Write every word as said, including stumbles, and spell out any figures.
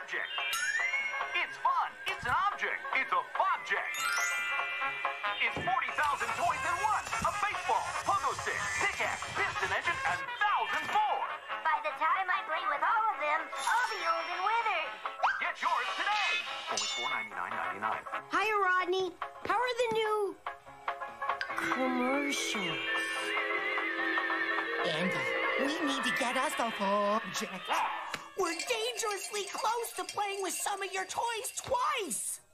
Fobject. It's fun. It's an object. It's a Fobject. It's forty thousand toys in one. A baseball, pogo stick, pickaxe, piston engine, and thousands more. By the time I play with all of them, I'll be old and withered. Get yours today. Only four ninety-nine ninety-nine. Hiya, Rodney. How are the new commercials? Andy, we need to get us a Fobject. We're dangerously close to playing with some of your toys twice.